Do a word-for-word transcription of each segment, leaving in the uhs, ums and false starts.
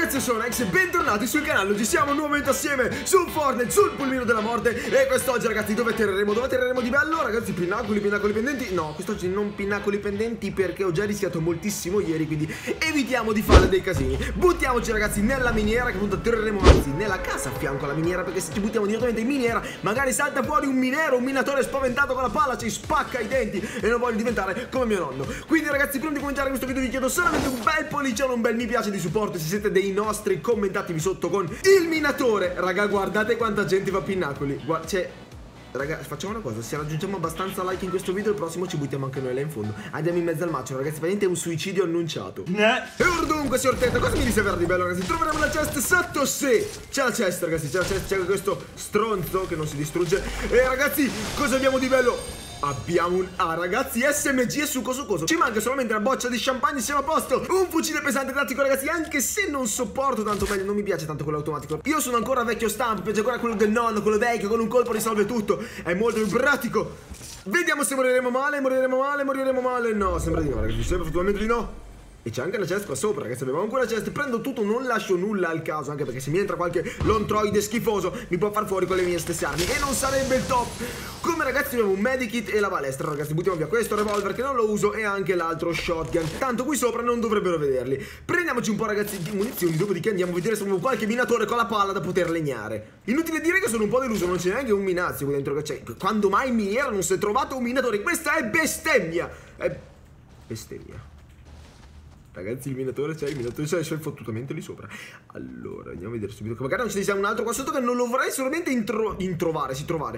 ragazzi, io sono Nex e bentornati sul canale. Oggi siamo nuovamente assieme su Fortnite, sul pulmino della morte. E quest'oggi ragazzi dove terremo? Dove terremo di bello? Ragazzi, pinnacoli, pinnacoli pendenti. No, quest'oggi non pinnacoli pendenti perché ho già rischiato moltissimo ieri, quindi evitiamo di fare dei casini. Buttiamoci ragazzi nella miniera, che appunto terremo anzi nella casa a fianco alla miniera, perché se ci buttiamo direttamente in miniera magari salta fuori un minero, un minatore spaventato con la palla, ci spacca i denti e non voglio diventare come mio nonno. Quindi ragazzi, prima di commentare questo video vi chiedo solamente un bel pollicione, un bel mi piace di supporto. Se siete dei nostri, commentatemi sotto con il minatore. Raga, guardate quanta gente fa pinnacoli. Guarda, cioè, raga, facciamo una cosa: se raggiungiamo abbastanza like in questo video, il prossimo ci buttiamo anche noi là in fondo. Andiamo in mezzo al macero, ragazzi. Praticamente è un suicidio annunciato. Ne. E ora dunque, signor Teta, cosa mi riserverà di bello, ragazzi? Troveremo la chest sotto sé. C'è la chest, ragazzi, c'è la chest, c'è questo stronzo che non si distrugge. E ragazzi, cosa abbiamo di bello? Abbiamo un A, ragazzi, S M G e succo succoso. Ci manca solamente una boccia di champagne, siamo a posto. Un fucile pesante tattico, ragazzi, anche se non sopporto tanto meglio, non mi piace tanto quello automatico. Io sono ancora vecchio stampo, piace ancora quello del nonno, quello vecchio, con un colpo risolve tutto. È molto più pratico. Vediamo se moriremo male, moriremo male, moriremo male. No, sembra di no, ragazzi, sembra effettivamente di no. E c'è anche la chest qua sopra, ragazzi, abbiamo ancora la chest. Prendo tutto, non lascio nulla al caso, anche perché se mi entra qualche lontroide schifoso mi può far fuori con le mie stesse armi e non sarebbe il top. Come ragazzi abbiamo un medikit e la balestra, ragazzi, buttiamo via questo revolver che non lo uso e anche l'altro shotgun. Tanto qui sopra non dovrebbero vederli. Prendiamoci un po', ragazzi, di munizioni, dopodiché andiamo a vedere se abbiamo qualche minatore con la palla da poter legnare. Inutile dire che sono un po' deluso, non c'è neanche un minazio qui dentro che c'è. Quando mai in miniera non si è trovato un minatore? Questa è bestemmia. È bestemmia. Ragazzi, il minatore c'è, il minatore c'è, c'è fottutamente lì sopra. Allora, andiamo a vedere subito che magari non ci sia un altro qua sotto che non lo vorrei solamente intro introvare, si trovare.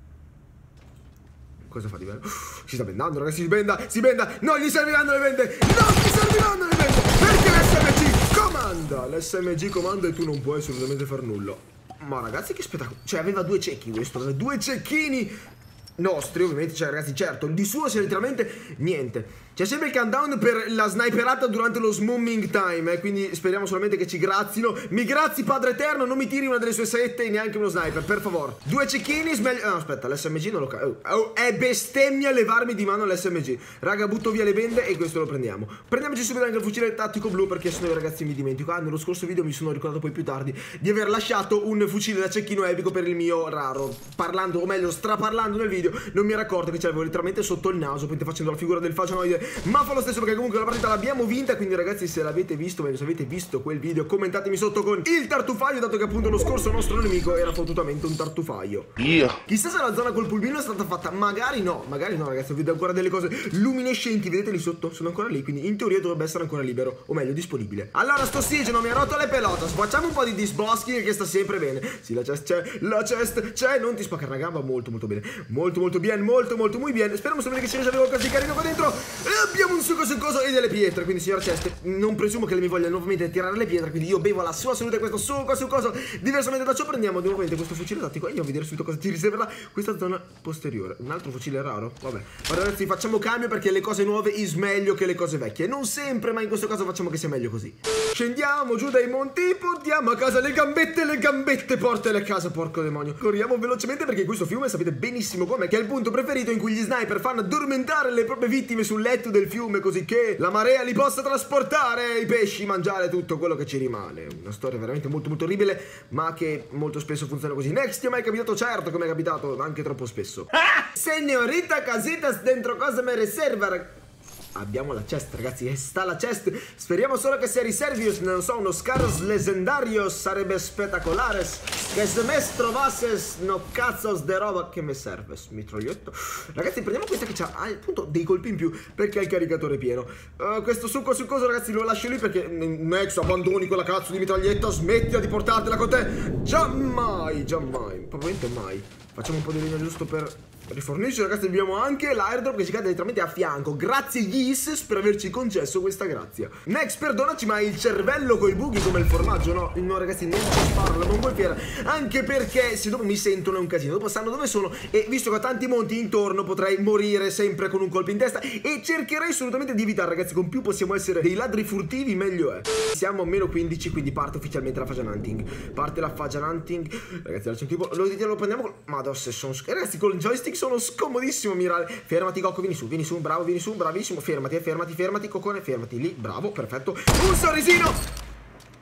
Cosa fa di bello? Uff, si sta bendando, ragazzi, si benda, si benda. Non gli serviranno le bende, non gli serviranno le bende, perché l'S M G comanda. L'S M G comanda e tu non puoi assolutamente far nulla. Ma ragazzi, che spettacolo. Cioè, aveva due cecchi questo, aveva due cecchini nostri, ovviamente, cioè ragazzi, certo, di suo c'è letteralmente niente. C'è sempre il countdown per la sniperata durante lo smumming time, eh, quindi speriamo solamente che ci grazino. Mi grazi Padre Eterno, non mi tiri una delle sue sette e neanche uno sniper, per favore. Due cecchini, smeglio. No, aspetta, l'S M G non lo oh, oh, è bestemmia levarmi di mano l'S M G. Raga, butto via le bende e questo lo prendiamo. Prendiamoci subito anche il fucile tattico blu, perché sennò ragazzi mi dimentico. Ah, nello scorso video mi sono ricordato poi più tardi di aver lasciato un fucile da cecchino epico per il mio raro. Parlando, o meglio, straparlando nel video, non mi ero accorto che ce l'avevo letteralmente sotto il naso, poi facendo la figura del faccianoide. Ma fa lo stesso, perché comunque la partita l'abbiamo vinta. Quindi ragazzi, se l'avete visto, meglio, se avete visto quel video, commentatemi sotto con il tartufaio, dato che appunto lo scorso nostro nemico era fottutamente un tartufaio. Io. Chissà se la zona col pulmino è stata fatta. Magari no, magari no, ragazzi. Vedo ancora delle cose luminescenti, vedete lì sotto? Sono ancora lì, quindi in teoria dovrebbe essere ancora libero, o meglio disponibile. Allora, sto ossigeno mi ha rotto le pelotas. Facciamo un po' di disbosking che sta sempre bene. Sì, la chest c'è, la chest c'è. Non ti spaccare la gamba, molto molto bene. Molto molto bene, molto molto muy bien. Speriamo solamente che ci riesca qualcosa di carino qua dentro. E abbiamo un succo succoso e delle pietre. Quindi signora chest, non presumo che lei mi voglia nuovamente tirare le pietre, quindi io bevo la sua salute questo succo succoso. Diversamente da ciò prendiamo nuovamente questo fucile tattico e andiamo a vedere subito cosa ci riserverà questa zona posteriore. Un altro fucile raro? Vabbè. Ma ragazzi, facciamo cambio perché le cose nuove is meglio che le cose vecchie. Non sempre, ma in questo caso facciamo che sia meglio così. Scendiamo giù dai monti, portiamo a casa le gambette, le gambette, portale a casa, porco demonio. Corriamo velocemente perché questo fiume sapete benissimo com'è, che è il punto preferito in cui gli sniper fanno addormentare le proprie vittime sul letto del fiume, così che la marea li possa trasportare, i pesci, mangiare tutto quello che ci rimane. Una storia veramente molto molto orribile, ma che molto spesso funziona così. Next, ti è mai capitato? Certo che mi è capitato, anche troppo spesso. Ah! Señorita Casitas, dentro cosa me reserva? Abbiamo la chest, ragazzi, e sta la chest. Speriamo solo che sia Reservius, non so, uno Scars Legendarios sarebbe spettacolare. Che se me trovasses no cazzos de roba che me serves, mitraglietto. Ragazzi, prendiamo questa che ha appunto dei colpi in più perché ha il caricatore pieno. uh, Questo succo succoso, ragazzi, lo lascio lì perché Nex, abbandoni quella cazzo di mitraglietta, smettila di portartela con te. Giammai, giammai, probabilmente mai. Facciamo un po' di legno giusto per rifornirci, ragazzi. Abbiamo anche l'airdrop che ci cade letteralmente a fianco. Grazie Gis per averci concesso questa grazia. Next, perdonaci, ma il cervello coi buchi come il formaggio, no? No, ragazzi, non ci sparo la mongolfiera, anche perché se dopo mi sentono è un casino. Dopo sanno dove sono e visto che ho tanti monti intorno potrei morire sempre con un colpo in testa e cercherei assolutamente di evitare, ragazzi. Con più possiamo essere dei ladri furtivi meglio è. Siamo a meno quindici, quindi parte ufficialmente la Fagian Hunting. Parte la Fagian Hunting. Ragazzi, c'è un tipo, lo, lo prendiamo con... Madonna, se sono... Ragazzi, con il joystick sono scomodissimo mirare. Fermati, Cocco, vieni su, vieni su, bravo, vieni su, bravissimo. Fermati, fermati, fermati, Coccone, fermati lì, bravo, perfetto. Un sorrisino.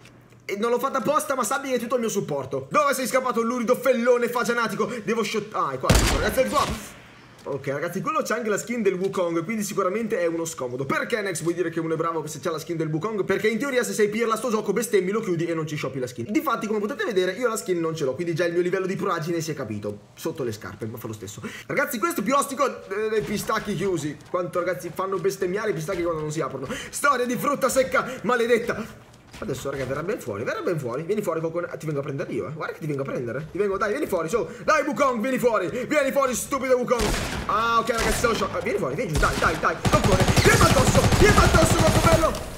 E non l'ho fatta apposta, ma sappi che è tutto il mio supporto. Dove sei scappato, lurido fellone fagianatico? Devo shot... Ah, è qua, ragazzi, è qua. Ok, ragazzi, quello c'ha anche la skin del Wukong, quindi sicuramente è uno scomodo. Perché Nex vuoi dire che uno è bravo se c'ha la skin del Wukong? Perché in teoria se sei pirla sto gioco bestemmi, lo chiudi e non ci shoppi la skin. Difatti, come potete vedere, io la skin non ce l'ho, quindi già il mio livello di proagine si è capito. Sotto le scarpe, ma fa lo stesso. Ragazzi, questo è più ostico eh, dei pistacchi chiusi. Quanto, ragazzi, fanno bestemmiare i pistacchi quando non si aprono. Storia di frutta secca, maledetta. Adesso, raga, verrà ben fuori, verrà ben fuori. Vieni fuori, Cocone. Ah, ti vengo a prendere io, eh. Guarda che ti vengo a prendere. Ti vengo, dai, vieni fuori, su. Dai, Wukong, vieni fuori. Vieni fuori, stupido Wukong. Ah, ok, ragazzi, se lo shot. Vieni fuori, vieni giù, dai, dai, dai. Cocone, vieni addosso, vieni addosso, troppo bello.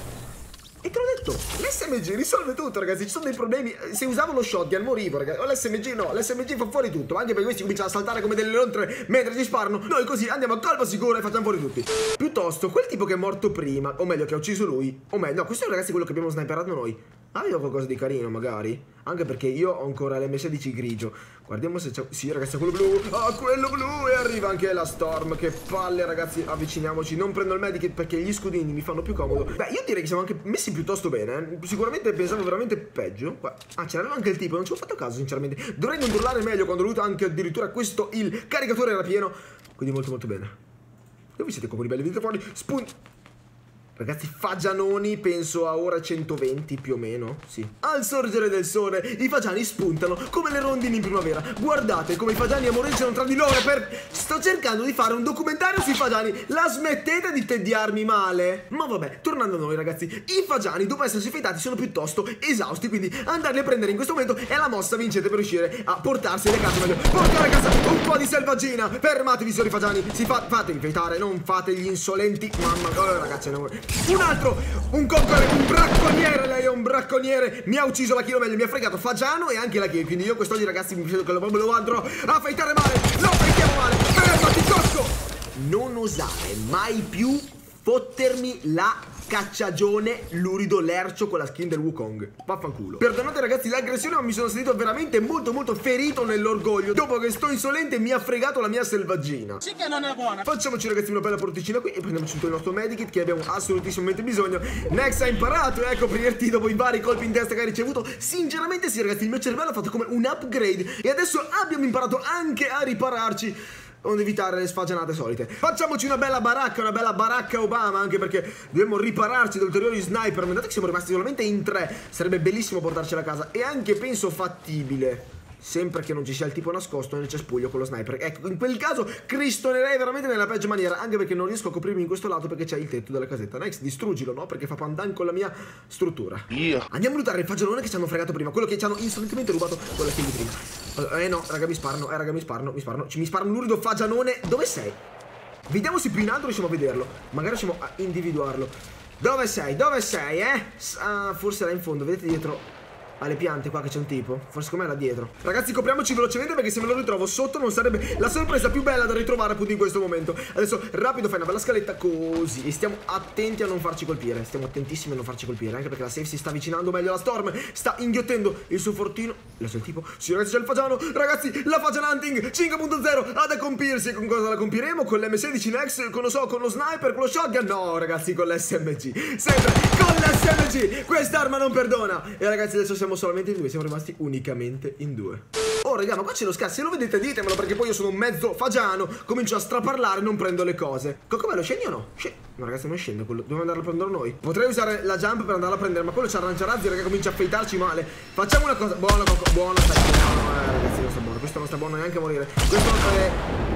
E te l'ho detto, l'S M G risolve tutto, ragazzi. Ci sono dei problemi. Se usavo lo shotgun morivo, ragazzi. O l'S M G no, l'S M G fa fuori tutto. Ma anche perché questi cominciano a saltare come delle lontre mentre ci sparano. Noi così andiamo a colpo sicuro e facciamo fuori tutti. Piuttosto, quel tipo che è morto prima, o meglio che ha ucciso lui, o meglio, no, questo è, ragazzi, quello che abbiamo sniperato noi. Aveva qualcosa di carino, magari? Anche perché io ho ancora l'M sedici grigio. Guardiamo se c'è... Sì, ragazzi, quello blu. Ah, quello blu. E arriva anche la Storm. Che palle, ragazzi. Avviciniamoci. Non prendo il medikit perché gli scudini mi fanno più comodo. Beh, io direi che siamo anche messi piuttosto bene, eh. Sicuramente pensavo veramente peggio. Ah, ce l'aveva anche il tipo. Non ci ho fatto caso, sinceramente. Dovrei controllare meglio quando ho avuto anche addirittura questo. Il caricatore era pieno. Quindi molto, molto bene. Dove siete come belli? Venite fuori. Spunt... Ragazzi, fagianoni, penso a ora centoventi più o meno, sì. Al sorgere del sole, i fagiani spuntano come le rondini in primavera. Guardate come i fagiani amoreggiano tra di loro per... Sto cercando di fare un documentario sui fagiani. La smettete di tediarmi male? Ma vabbè, tornando a noi, ragazzi. I fagiani, dopo essersi fetati, sono piuttosto esausti, quindi andarli a prendere in questo momento è la mossa vincente per riuscire a portarsi a casa meglio. Portare a casa un po' di selvaggina. Fermatevi, signori fagiani. Si fa... Fatevi fetare, non fate gli insolenti. Mamma mia, ragazzi, no. Un altro, un coccone, un bracconiere, lei è un bracconiere. Mi ha ucciso la kill, o meglio, mi ha fregato fagiano e anche la kill. Quindi io quest'oggi, ragazzi, mi credo che lo, lo andrò a fightare male. Lo fightiamo male, fermati, cocco. Non osare mai più fottermi la cacciagione lurido lercio con la skin del Wukong. Vaffanculo. Perdonate, ragazzi, l'aggressione, ma mi sono sentito veramente molto molto ferito nell'orgoglio dopo che sto insolente mi ha fregato la mia selvaggina. Sì che non è buona. Facciamoci, ragazzi, una bella porticina qui e prendiamoci tutto il nostro medikit che abbiamo assolutissimamente bisogno. Nex ha imparato, ecco, prenderti dopo i vari colpi in testa che hai ricevuto. Sinceramente sì, ragazzi, il mio cervello ha fatto come un upgrade e adesso abbiamo imparato anche a ripararci, onde evitare le sfagianate solite. Facciamoci una bella baracca, una bella baracca Obama, anche perché dobbiamo ripararci da ulteriori sniper. Guardate che siamo rimasti solamente in tre. Sarebbe bellissimo portarcela a casa e anche penso fattibile, sempre che non ci sia il tipo nascosto nel cespuglio con lo sniper. Ecco, in quel caso cristonerei veramente nella peggio maniera, anche perché non riesco a coprirmi in questo lato perché c'è il tetto della casetta. Nex, distruggilo, no? Perché fa pandan con la mia struttura. Yeah. Andiamo a lootare il fagiolone che ci hanno fregato prima, quello che ci hanno insolentemente rubato con la kill di prima. Eh no, raga, mi sparano, eh raga, mi sparano, mi sparano, mi sparano, lurido fagianone. Dove sei? Vediamo se più in alto riusciamo a vederlo. Magari riusciamo a individuarlo. Dove sei? Dove sei, eh? Ah, forse là in fondo, vedete dietro alle piante qua che c'è un tipo. Forse com'è là dietro. Ragazzi, copriamoci velocemente perché se me lo ritrovo sotto non sarebbe la sorpresa più bella da ritrovare appunto in questo momento. Adesso rapido fai una bella scaletta così e stiamo attenti a non farci colpire. Stiamo attentissimi a non farci colpire, anche perché la safe si sta avvicinando meglio alla Storm. Sta inghiottendo il suo fortino. Adesso il tipo. Sì, ragazzi, c'è il fagiano. Ragazzi, la Fagian Hunting cinque punto zero ad a compirsi. Con cosa la compiremo? Con l'M sedici Nex, con lo so, con lo sniper, con lo shotgun. No, ragazzi, con l'S M G. Sempre con l'S M G. Quest'arma non perdona. E ragazzi, adesso siamo solamente in due, siamo rimasti unicamente in due. Oh raga, ma qua c'è lo scarso, se lo vedete ditemelo perché poi io sono un mezzo fagiano, comincio a straparlare e non prendo le cose. Coccomello, scendi o no? Scendi. No ragazzi, non scende quello, dobbiamo andarlo a prendere noi. Potrei usare la jump per andarla a prendere, ma quello c'ha arranciarazzi, raga, comincia a feitarci male. Facciamo una cosa, buono Cocco, buono, stai buono, eh ragazzi, non sta buono, questo non sta buono neanche a morire. Questo non è...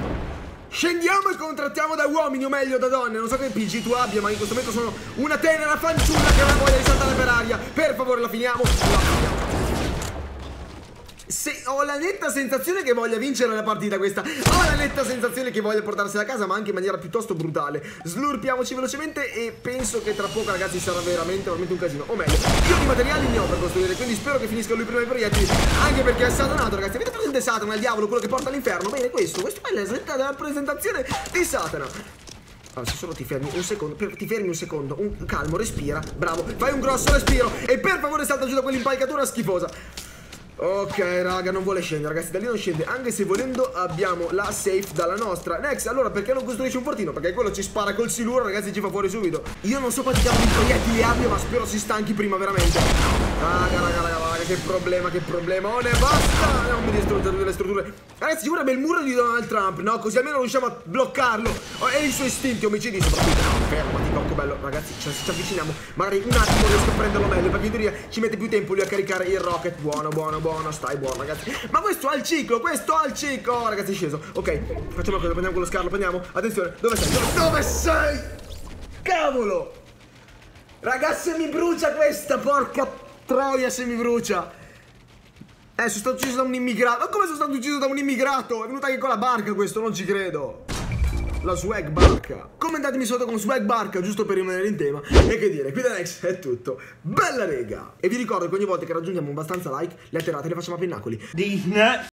Scendiamo e contrattiamo da uomini, o meglio da donne. Non so che P G tu abbia, ma in questo momento sono una tenera fanciulla che ha voglia di saltare per aria. Per favore, la finiamo. La finiamo. Se ho la netta sensazione che voglia vincere la partita questa. Ho la netta sensazione che voglia portarsela a casa, ma anche in maniera piuttosto brutale. Slurpiamoci velocemente e penso che tra poco, ragazzi, sarà veramente, veramente un casino. O meglio, io di materiali ne ho per costruire, quindi spero che finisca lui prima i proiettili. Anche perché è satanato, ragazzi. Avete presente Satana, il diavolo, quello che porta all'inferno? Bene, questo, questo è l'esempio della presentazione di Satana. Allora, se solo ti fermi un secondo, per, ti fermi un secondo, un calmo, respira, bravo, fai un grosso respiro e per favore salta giù da quell'impalcatura schifosa. Ok raga, non vuole scendere, ragazzi, da lì non scende. Anche se volendo abbiamo la safe dalla nostra. Next, allora perché non costruisci un fortino? Perché quello ci spara col siluro, ragazzi, ci fa fuori subito. Io non so quanti cavoli di proiettili abbia, ma spero si stanchi prima veramente. Raga, raga, raga, che problema, che problemone. Basta! Non mi distruggere tutte le strutture. Ragazzi, ci vorrebbe il muro di Donald Trump, no? Così almeno riusciamo a bloccarlo. E i suoi istinti omicidi soprattutto. No, fermati, cocco bello. Ragazzi, ci, ci avviciniamo. Magari un attimo riesco a prenderlo meglio, perché in teoria ci mette più tempo lui a caricare il rocket. Buono, buono, buono. Stai buono, ragazzi. Ma questo ha il ciclo, questo ha il ciclo. Oh, ragazzi, è sceso. Ok, facciamo cosa, prendiamo quello scarlo, prendiamo. Attenzione, dove sei? Dove, dove sei? Cavolo! Ragazzi, mi brucia questa, porca troia se mi brucia. Eh, sono stato ucciso da un immigrato. Ma come sono stato ucciso da un immigrato? È venuto anche con la barca questo, non ci credo. La swag barca. Commentatemi sotto con swag barca, giusto per rimanere in tema. E che dire, qui da Nex è tutto. Bella rega! E vi ricordo che ogni volta che raggiungiamo abbastanza like, le atterrate le facciamo a pennacoli.